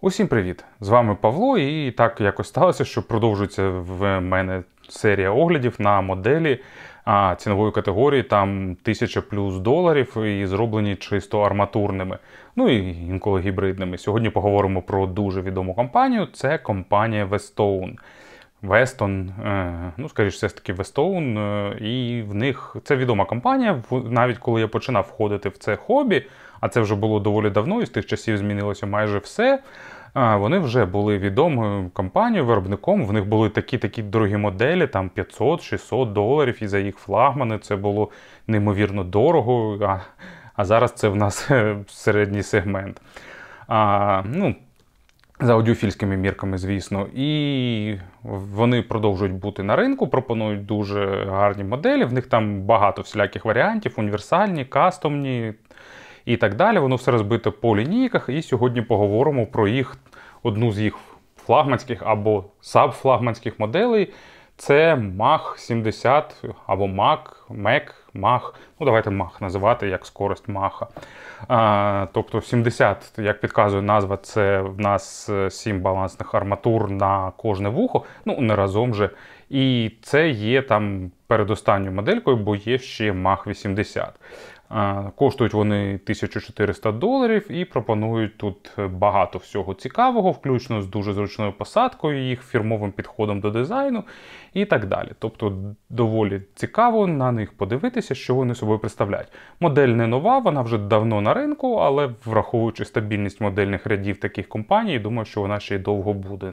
Усім привіт! З вами Павло, і так якось сталося, що продовжується в мене серія оглядів на моделі цінової категорії там 1000 плюс доларів і зроблені чисто арматурними, ну і інколи гібридними. Сьогодні поговоримо про дуже відому компанію, це компанія Westone. Weston, ну, скоріш все таки Westone, і в них це відома компанія. Навіть коли я починав входити в це хобі, а це вже було доволі давно, і з тих часів змінилося майже все, вони вже були відомою компанією, виробником. В них були такі дорогі моделі, там 500-600 доларів, і за їх флагмани це було неймовірно дорого, а зараз це в нас середній сегмент. Ну, за аудіофільськими мірками, звісно. І вони продовжують бути на ринку, пропонують дуже гарні моделі. В них там багато всіляких варіантів, універсальні, кастомні і так далі. Воно все розбите по лінійках. І сьогодні поговоримо про одну з їх флагманських або сабфлагманських моделей. Це Mach 70 або Mach, ну давайте Mach називати як скорость Маха. Тобто 70, як підказує назва, це в нас 7 балансних арматур на кожне вухо, ну не разом же. І це є там передостанньою моделькою, бо є ще Mach 80. Коштують вони 1400 доларів і пропонують тут багато всього цікавого, включно з дуже зручною посадкою, їх фірмовим підходом до дизайну і так далі. Тобто доволі цікаво на них подивитися, що вони собою представляють. Модель не нова, вона вже давно на ринку, але враховуючи стабільність модельних рядів таких компаній, думаю, що вона ще й довго буде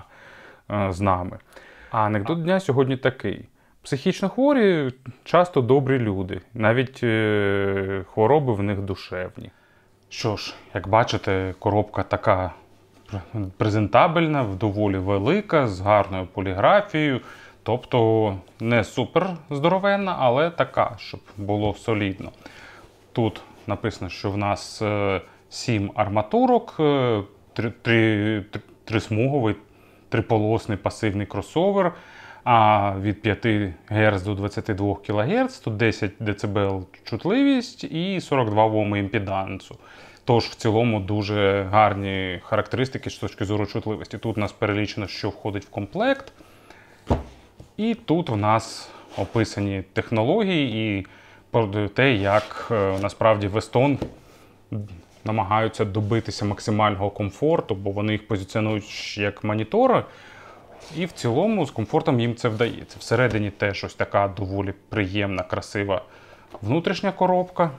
з нами. А анекдот дня сьогодні такий. Психічно хворі часто добрі люди, навіть хвороби в них душевні. Що ж, як бачите, коробка така презентабельна, доволі велика, з гарною поліграфією, тобто не супер здоровенна, але така, щоб було солідно. Тут написано, що в нас 7 арматурок, трисмуговий, триполосний пасивний кросовер, від 5 Гц до 22 кГц, тут 10 дБ чутливість і 42 Ом імпедансу. Тож в цілому дуже гарні характеристики з точки зору чутливості. Тут у нас перелічено, що входить в комплект. І тут у нас описані технології і про те, як насправді Weston намагаються добитися максимального комфорту, бо вони їх позиціонують як монітори. І в цілому з комфортом їм це вдається. Всередині теж ось така доволі приємна, красива внутрішня коробка.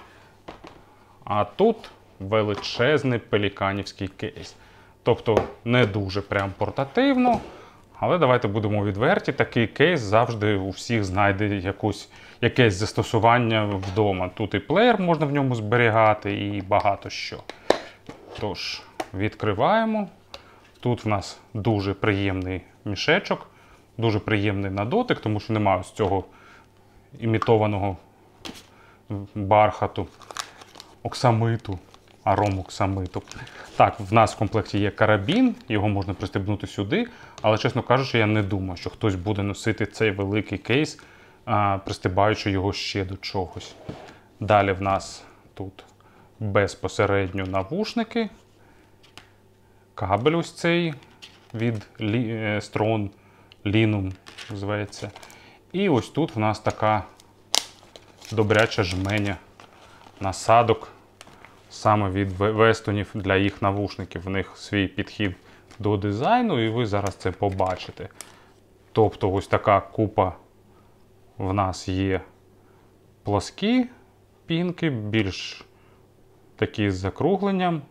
А тут величезний пеліканівський кейс. Тобто не дуже прям портативно, але давайте будемо відверті, такий кейс завжди у всіх знайде якесь застосування вдома. Тут і плеєр можна в ньому зберігати, і багато що. Тож, відкриваємо. Тут в нас дуже приємний мішечок, дуже приємний на дотик, тому що немає ось цього імітованого бархату, оксамиту, оксамиту. Так, в нас в комплекті є карабін, його можна пристебнути сюди, але, чесно кажучи, я не думаю, що хтось буде носити цей великий кейс, пристебаючи його ще до чогось. Далі в нас тут безпосередньо навушники. Кабель ось цей від Stron, Linum зветься. І ось тут в нас така добряча жменя насадок саме від Westonів для їх навушників. В них свій підхід до дизайну, і ви зараз це побачите. Тобто ось така купа в нас є плоскі пінки, більш такі з закругленням.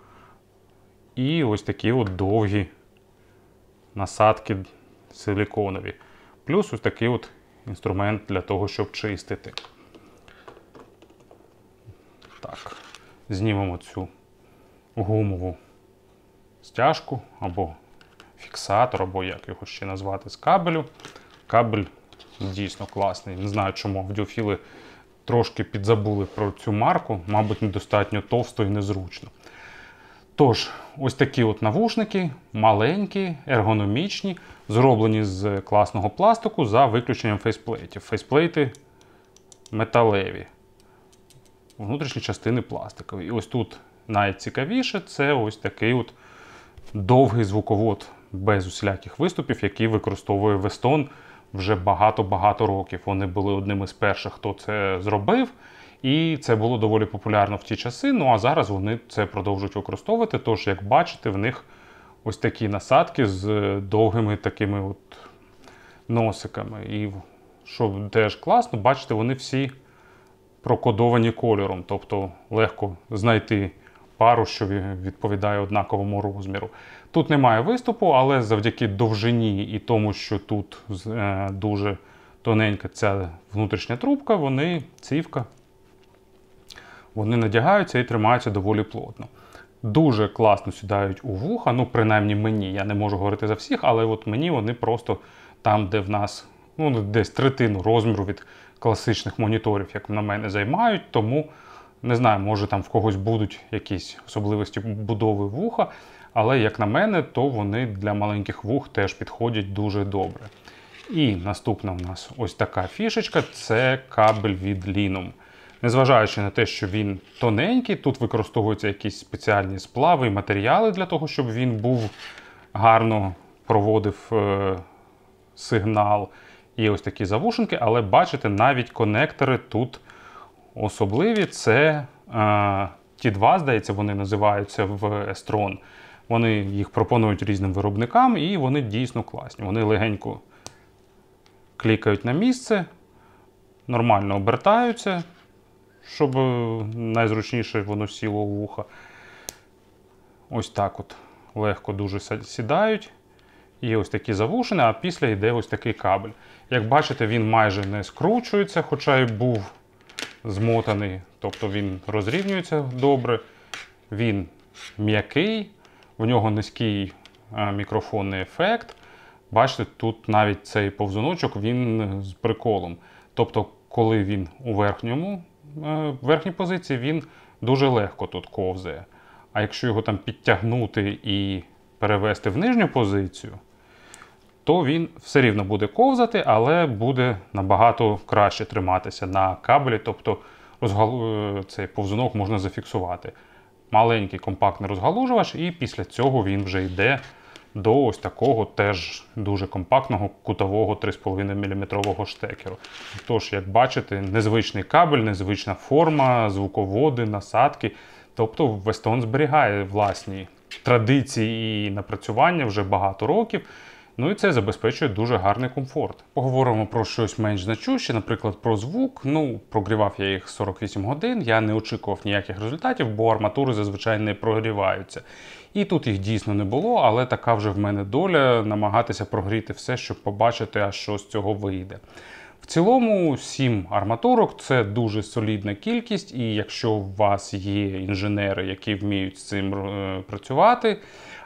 І ось такі от довгі насадки силіконові. Плюс ось такий от інструмент для того, щоб чистити. Так, знімемо цю гумову стяжку, або фіксатор, або як його ще назвати, з кабелю. Кабель дійсно класний. Не знаю, чому аудіофіли трошки підзабули про цю марку. Мабуть, недостатньо товсто і незручно. Тож, ось такі от навушники, маленькі, ергономічні, зроблені з класного пластику за виключенням фейсплейтів. Фейсплейти металеві, внутрішні частини пластикові. І ось тут найцікавіше – це ось такий от довгий звуковод без усіляких виступів, який використовує Weston вже багато-багато років. Вони були одними з перших, хто це зробив, і це було доволі популярно в ті часи, ну а зараз вони це продовжують використовувати, тож, як бачите, в них ось такі насадки з довгими такими от носиками. І що теж класно, бачите, вони всі прокодовані кольором, тобто легко знайти пару, що відповідає однаковому розміру. Тут немає виступу, але завдяки довжині і тому, що тут дуже тоненька ця внутрішня трубка, цівка, вони надягаються і тримаються доволі плотно. Дуже класно сідають у вуха, ну принаймні мені, я не можу говорити за всіх, але от мені вони просто там, де в нас десь третину розміру від класичних моніторів, як на мене, займають, тому не знаю, може там в когось будуть якісь особливості будови вуха, але як на мене, то вони для маленьких вух теж підходять дуже добре. І наступна у нас ось така фішечка, це кабель від Linum. Незважаючи на те, що він тоненький, тут використовуються якісь спеціальні сплави і матеріали для того, щоб він був гарно проводив сигнал. Є ось такі завушинки, але бачите, навіть конектори тут особливі. Це T2, здається, вони називаються в S-Tron. Вони їх пропонують різним виробникам і вони дійсно класні. Вони легенько клікають на місце, нормально обертаються, щоб найзручніше воно сіло у вуха. Ось так от легко дуже сідають. Є ось такі завушини, а після йде ось такий кабель. Як бачите, він майже не скручується, хоча й був змотаний, тобто він розрівнюється добре. Він м'який, в нього низький мікрофонний ефект. Бачите, тут навіть цей повзуночок, він з приколом. Тобто, коли він у верхній позиції, він дуже легко тут ковзає. А якщо його там підтягнути і перевести в нижню позицію, то він все рівно буде ковзати, але буде набагато краще триматися на кабелі, тобто цей повзунок можна зафіксувати. Маленький компактний розгалужувач, і після цього він вже йде до ось такого теж дуже компактного кутового 3,5 мм штекеру. Тож, як бачите, незвичний кабель, незвична форма, звуководи, насадки. Тобто Weston зберігає власні традиції і напрацювання вже багато років. Ну і це забезпечує дуже гарний комфорт. Поговоримо про щось менш значуще, наприклад, про звук. Ну, прогрівав я їх 48 годин, я не очікував ніяких результатів, бо арматури зазвичай не прогріваються. І тут їх дійсно не було, але така вже в мене доля намагатися прогріти все, щоб побачити, а що з цього вийде. В цілому 7 арматурок – це дуже солідна кількість, і якщо у вас є інженери, які вміють з цим працювати,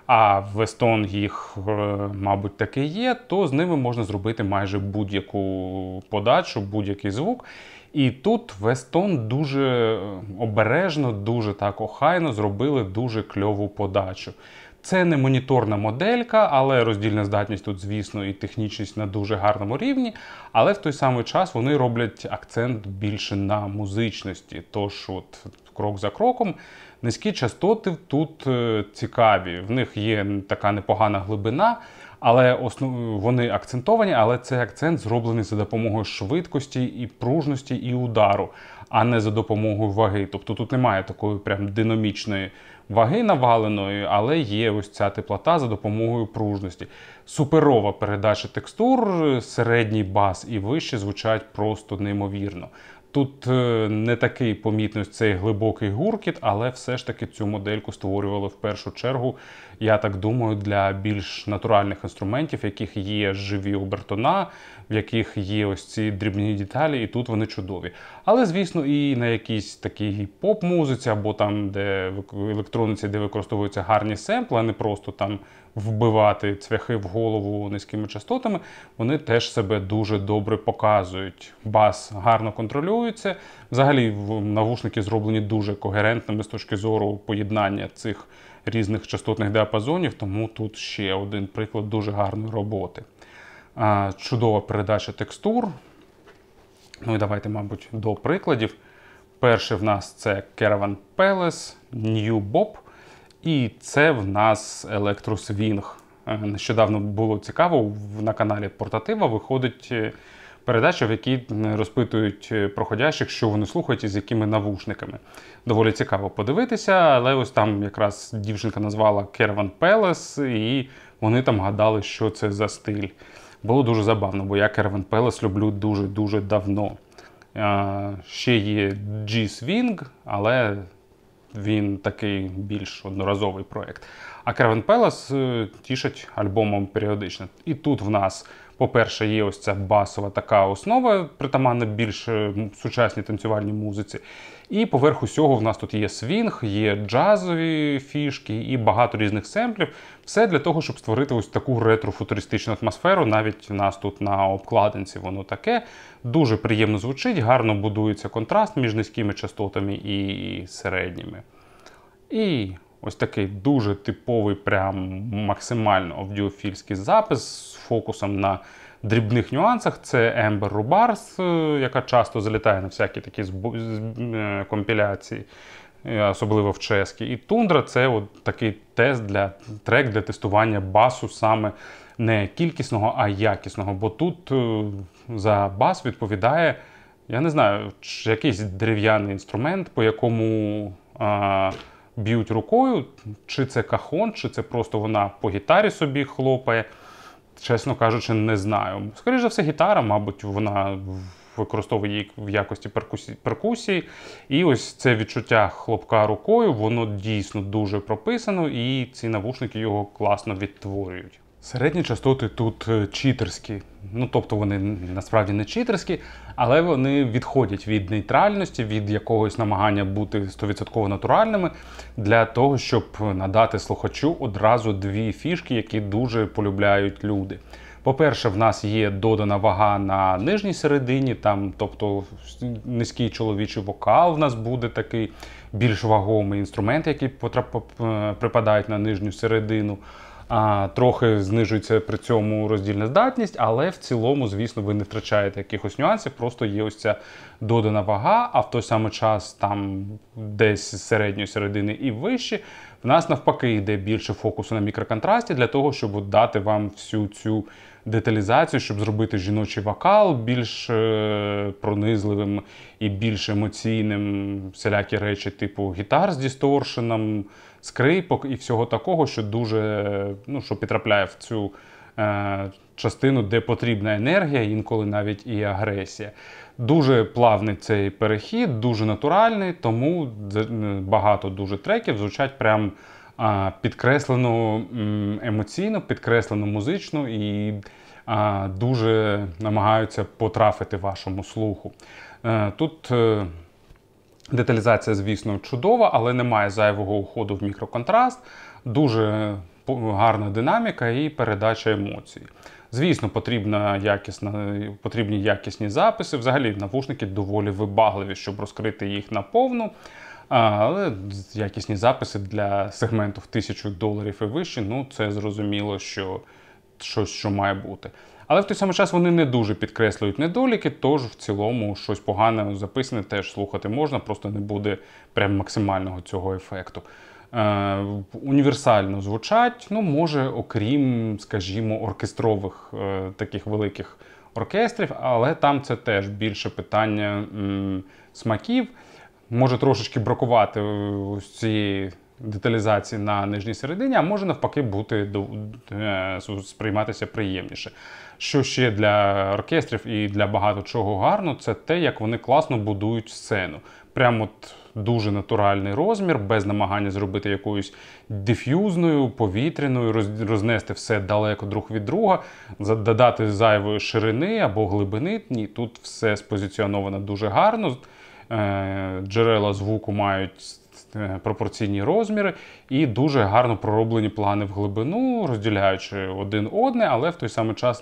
а Weston їх, мабуть, таки є, то з ними можна зробити майже будь-яку подачу, будь-який звук. І тут Weston дуже обережно, дуже так охайно зробили дуже кльову подачу. Це не моніторна моделька, але роздільна здатність тут, звісно, і технічність на дуже гарному рівні. Але в той самий час вони роблять акцент більше на музичності. Тож, от, крок за кроком, низькі частоти тут цікаві. В них є така непогана глибина, але вони акцентовані, але цей акцент зроблений за допомогою швидкості і пружності і удару, а не за допомогою ваги. Тобто тут немає такої прям динамічної ваги наваленої, але є ось ця теплота за допомогою пружності. Суперова передача текстур, середній бас і вище звучать просто неймовірно. Тут не такий помітний цей глибокий гуркіт, але все ж таки цю модельку створювали в першу чергу, я так думаю, для більш натуральних інструментів, в яких є живі обертона, в яких є ось ці дрібні деталі, і тут вони чудові. Але, звісно, і на якійсь такій поп-музиці, або там, де в електроніці, де використовуються гарні семпли, а не просто там вбивати цвяхи в голову низькими частотами, вони теж себе дуже добре показують. Бас гарно контролюється. Взагалі, навушники зроблені дуже когерентними з точки зору поєднання цих різних частотних діапазонів, тому тут ще один приклад дуже гарної роботи. Чудова передача текстур. Ну і давайте, мабуть, до прикладів. Перший в нас це Caravan Palace New Bob. І це в нас електросвінг. Нещодавно було цікаво, на каналі Портатива виходить передача, в якій розпитують проходящих, що вони слухають і з якими навушниками. Доволі цікаво подивитися, але ось там якраз дівчинка назвала Caravan Palace, і вони там гадали, що це за стиль. Було дуже забавно, бо я Caravan Palace люблю дуже-дуже давно. Ще є G-Swing, але він такий більш одноразовий проєкт. А Caravan Palace тішить альбомом періодично. І тут в нас, по-перше, є ось ця басова така основа, притаманна більш сучасній танцювальній музиці. І поверх усього в нас тут є свінг, є джазові фішки і багато різних семплів. Все для того, щоб створити ось таку ретро-футуристичну атмосферу. Навіть у нас тут на обкладинці воно таке. Дуже приємно звучить, гарно будується контраст між низькими частотами і середніми. І ось такий дуже типовий, прям максимально аудіофільський запис з фокусом на дрібних нюансах. Це Amber Rubars, яка часто залітає на всякі такі компіляції, особливо в чеській. І Тундра – це от такий трек для тестування басу саме не кількісного, а якісного. Бо тут за бас відповідає, я не знаю, якийсь дерев'яний інструмент, по якому б'ють рукою, чи це кахон, чи це просто вона по гітарі собі хлопає. Чесно кажучи, не знаю. Скоріше за все, гітара, мабуть, вона використовує її в якості перкусії. І ось це відчуття хлопка рукою, воно дійсно дуже прописано, і ці навушники його класно відтворюють. Середні частоти тут читерські. Ну, тобто вони насправді не читерські, але вони відходять від нейтральності, від якогось намагання бути 100% натуральними, для того, щоб надати слухачу одразу дві фішки, які дуже полюбляють люди. По-перше, в нас є додана вага на нижній середині, там, тобто низький чоловічий вокал в нас буде такий більш вагомий інструмент, який припадають на нижню середину. Трохи знижується при цьому роздільна здатність, але в цілому, звісно, ви не втрачаєте якихось нюансів, просто є ось ця додана вага, а в той самий час там десь з середньої середини і вище, в нас навпаки йде більше фокусу на мікроконтрасті для того, щоб дати вам всю цю деталізацію, щоб зробити жіночий вокал більш пронизливим і більш емоційним, всілякі речі типу гітар з дісторшеном, скрипок і всього такого, що дуже, що підтрапляє в цю частину, де потрібна енергія, інколи навіть і агресія. Дуже плавний цей перехід, дуже натуральний, тому багато дуже треків звучать прям підкреслено емоційно, підкреслено музично і дуже намагаються потрафити вашому слуху. Тут деталізація, звісно, чудова, але немає зайвого уходу в мікроконтраст, дуже гарна динаміка і передача емоцій. Звісно, потрібні якісні записи. Взагалі, навушники доволі вибагливі, щоб розкрити їх наповну. Але якісні записи для сегменту в $1000 і вище, це зрозуміло, що щось, що має бути. Але в той самий час вони не дуже підкреслюють недоліки, тож в цілому щось погане записане теж слухати можна, просто не буде прям максимального цього ефекту. Універсально звучать, може, окрім, скажімо, оркестрових таких великих оркестрів, але там це теж більше питання смаків. Може трошечки бракувати ось цієї деталізації на нижній середині, а може навпаки сприйматися приємніше. Що ще для оркестрів і для багато чого гарно, це те, як вони класно будують сцену. Прямо от дуже натуральний розмір, без намагання зробити якоюсь диф'юзною, повітряною, рознести все далеко друг від друга, додати зайвої ширини або глибини. Ні, тут все спозиціоновано дуже гарно. Джерела звуку мають пропорційні розміри і дуже гарно пророблені плани в глибину, розділяючи один одне, але в той самий час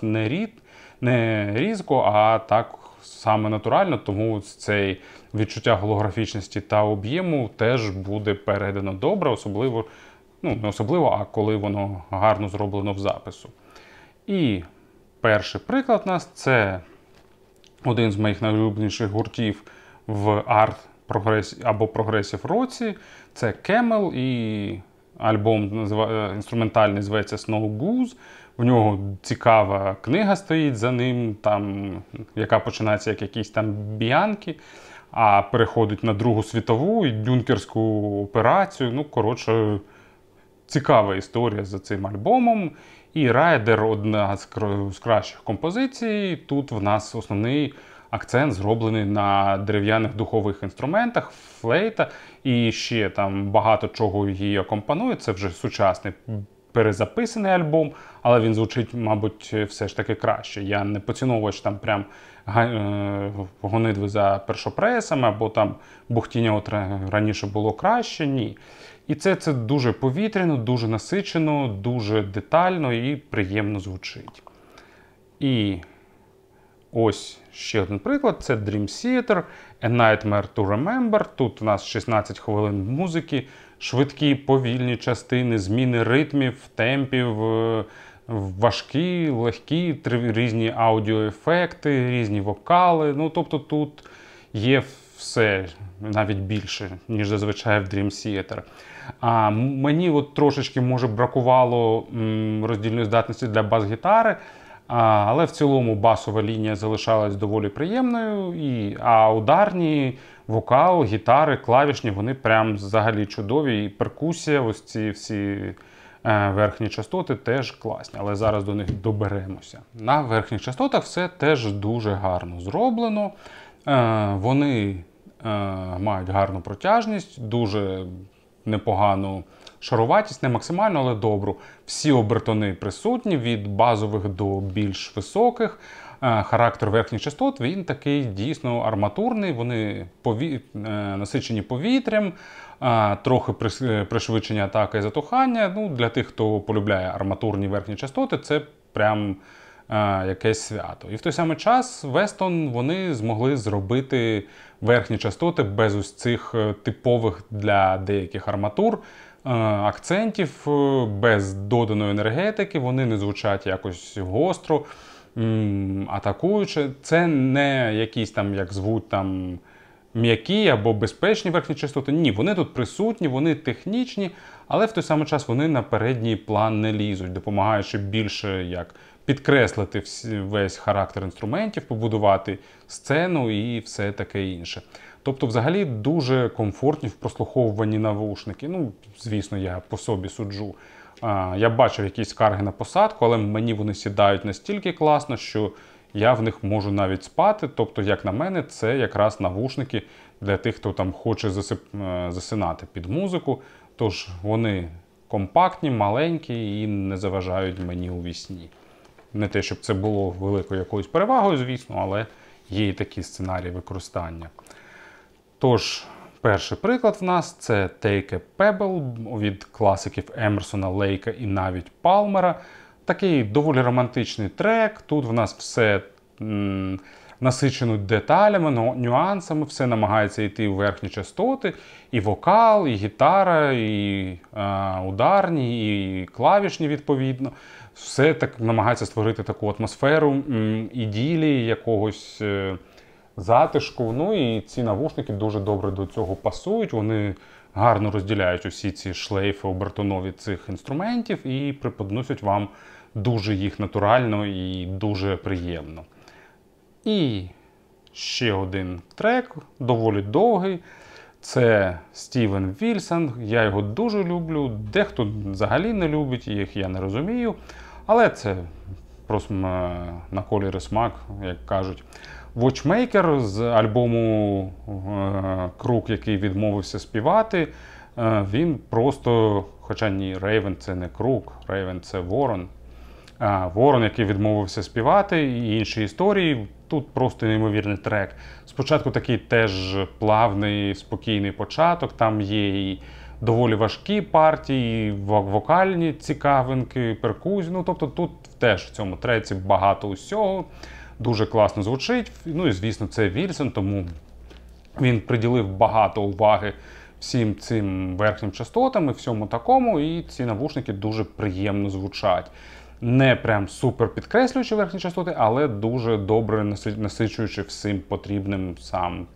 не різко, а так саме натурально, тому це відчуття голографічності та об'єму теж буде передано добре, не особливо, а коли воно гарно зроблено в запису. І перший приклад у нас – це один з моїх найулюбленіших гуртів в арт або прогресів році. Це Camel і альбом інструментальний зветься Snow Goose. В нього цікава книга стоїть за ним, там, яка починається як якісь там біянки, а переходить на Другу світову і Дюнкерську операцію. Ну, коротше, цікава історія за цим альбомом. І Райдер – одна з кращих композицій. Тут в нас основний акцент зроблений на дерев'яних духових інструментах, флейта, і ще там багато чого її акомпанує. Це вже сучасний перезаписаний альбом, але він звучить, мабуть, все ж таки краще. Я не поціновувач там прям гонитви за першопресами, або там бухтіння от раніше було краще, ні. І це дуже повітряно, дуже насичено, дуже детально і приємно звучить. І ось ще один приклад, це Dream Theater, A Nightmare to Remember. Тут у нас 16 хвилин музики, швидкі, повільні частини, зміни ритмів, темпів, важкі, легкі, різні аудіоефекти, різні вокали. Ну, тобто тут є все, навіть більше, ніж зазвичай в Dream Theater. А мені от трошечки, може, бракувало роздільної здатності для бас-гітари, але в цілому басова лінія залишалась доволі приємною, а ударні, вокал, гітари, клавішні, вони прям взагалі чудові. І перкусія, ось ці всі верхні частоти теж класні, але зараз до них доберемося. На верхніх частотах все теж дуже гарно зроблено. Вони мають гарну протяжність, дуже непогану шаруватість, не максимально, але добру. Всі обертони присутні, від базових до більш високих. Характер верхніх частот, він такий дійсно арматурний, вони насичені повітрям, трохи пришвидшення атаки і затухання. Ну, для тих, хто полюбляє арматурні верхні частоти, це прям якесь свято. І в той самий час Weston вони змогли зробити верхні частоти без ось цих типових для деяких арматур акцентів, без доданої енергетики, вони не звучать якось гостро, атакуючи. Це не якісь там, як звуть там, м'які або безпечні верхні частоти. Ні, вони тут присутні, вони технічні, але в той самий час вони на передній план не лізуть, допомагаючи більше як підкреслити весь характер інструментів, побудувати сцену і все таке інше. Тобто, взагалі, дуже комфортні в прослуховуванні навушники. Ну, звісно, я по собі суджу. Я бачив якісь скарги на посадку, але мені вони сідають настільки класно, що я в них можу навіть спати. Тобто, як на мене, це якраз навушники для тих, хто там хоче засинати під музику. Тож вони компактні, маленькі і не заважають мені у вісні. Не те, щоб це було великою якоюсь перевагою, звісно, але є і такі сценарії використання. Тож, перший приклад в нас – це Take a Pebble від класиків Емерсона, Лейка і навіть Палмера. Такий доволі романтичний трек. Тут в нас все насичено деталями, нюансами, все намагається йти в верхні частоти. І вокал, і гітара, і ударні, і клавішні відповідно. Все так намагається створити таку атмосферу іділії, якогось затишку. Ну і ці навушники дуже добре до цього пасують. Вони гарно розділяють усі ці шлейфи обертонові цих інструментів і преподносять вам дуже їх натурально і дуже приємно. І ще один трек, доволі довгий. Це Стівен Вільсон. Я його дуже люблю. Дехто взагалі не любить, їх я не розумію. Але це просто на колір і смак, як кажуть. Watchmaker з альбому Круг, який відмовився співати, він просто, хоча ні, Рейвен це не Круг, Рейвен це Ворон. Ворон, який відмовився співати, і інші історії. Тут просто неймовірний трек. Спочатку такий теж плавний, спокійний початок, там є і доволі важкі партії, вокальні цікавинки, перкузії. Ну, тобто тут теж в цьому треці багато усього. Дуже класно звучить. Ну і, звісно, це Вільсон, тому він приділив багато уваги всім цим верхнім частотам і всьому такому, і ці навушники дуже приємно звучать. Не прям супер підкреслюючи верхні частоти, але дуже добре насичуючи всім потрібним сам трек.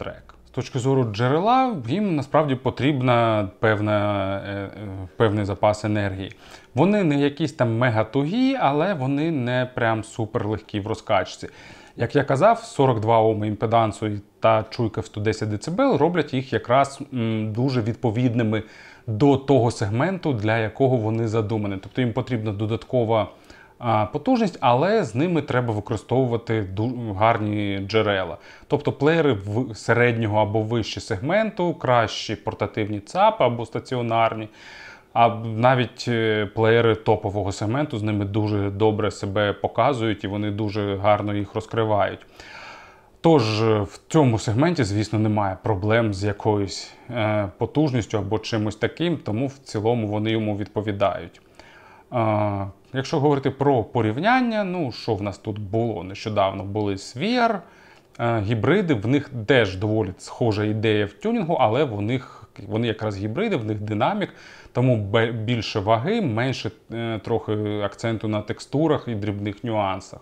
З точки зору джерела, їм насправді потрібна певний запас енергії. Вони не якісь там мега-тугі, але вони не прям супер легкі в розкачці. Як я казав, 42 Оми імпедансу та чуйка в 110 дБ роблять їх якраз дуже відповідними до того сегменту, для якого вони задумані. Тобто їм потрібна додаткова потужність, але з ними треба використовувати гарні джерела. Тобто плеєри середнього або вище сегменту, кращі портативні ЦАП або стаціонарні, а навіть плеєри топового сегменту з ними дуже добре себе показують і вони дуже гарно їх розкривають. Тож в цьому сегменті, звісно, немає проблем з якоюсь потужністю або чимось таким, тому в цілому вони йому відповідають. Якщо говорити про порівняння, ну що в нас тут було? Нещодавно були Sphere, гібриди, в них теж доволі схожа ідея в тюнінгу, але вони якраз гібриди, в них динамік, тому більше ваги, менше трохи акценту на текстурах і дрібних нюансах.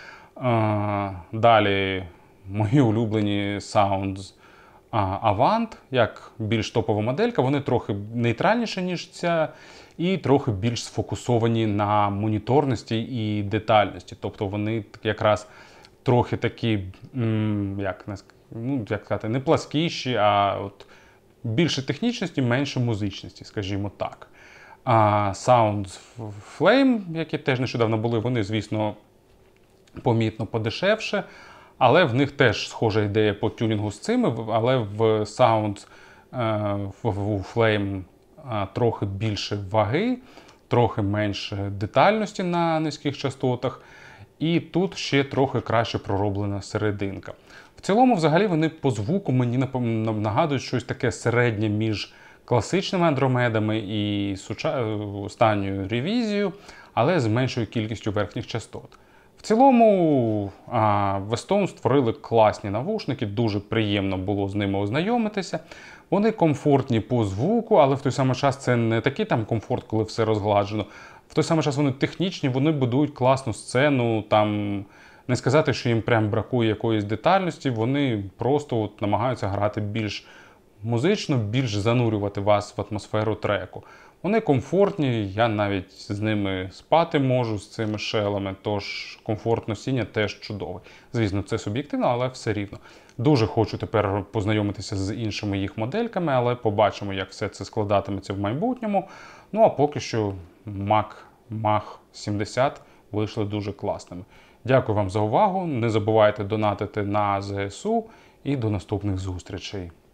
Далі мої улюблені Sounds Avant, як більш топова моделька, вони трохи нейтральніші, ніж ця, і трохи більш сфокусовані на моніторності і детальності. Тобто вони якраз трохи такі, як сказати, не пласкіші, а от більше технічності, менше музичності, скажімо так. Sounds Flame, які теж нещодавно були, вони, звісно, помітно подешевше, але в них теж схожа ідея по тюнінгу з цими, але в Sounds в Flame трохи більше ваги, трохи менше детальності на низьких частотах, і тут ще трохи краще пророблена серединка. В цілому, взагалі, вони по звуку мені нагадують щось таке середнє між класичними андромедами і останньою ревізією, але з меншою кількістю верхніх частот. В цілому, Westone створили класні навушники, дуже приємно було з ними ознайомитися. Вони комфортні по звуку, але в той самий час це не такий там комфорт, коли все розгладжено. В той самий час вони технічні, вони будують класну сцену, там не сказати, що їм прям бракує якоїсь детальності, вони просто намагаються грати більш музично, більш занурювати вас в атмосферу треку. Вони комфортні, я навіть з ними спати можу, з цими шелами, тож комфорт носіння теж чудовий. Звісно, це суб'єктивно, але все рівно. Дуже хочу тепер познайомитися з іншими їх модельками, але побачимо, як все це складатиметься в майбутньому. Ну а поки що Mach 70 вийшли дуже класними. Дякую вам за увагу, не забувайте донатити на ЗСУ і до наступних зустрічей.